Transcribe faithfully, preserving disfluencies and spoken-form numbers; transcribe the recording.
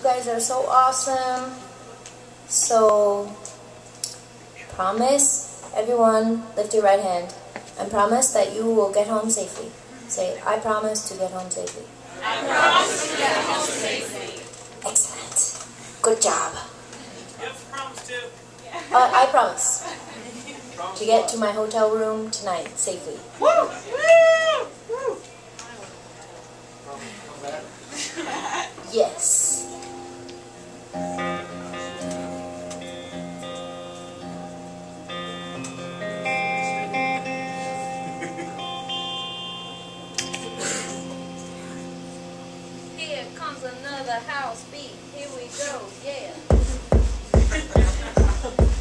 guys are so awesome. So, promise, everyone, lift your right hand, and promise that you will get home safely. Say, I promise to get home safely. I promise to get home safely. Excellent. Good job. You have to promise to. Uh, I promise to get to my hotel room tonight safely. Woo! Woo! Woo! Yes. Here comes another house beat. Here we go, yeah.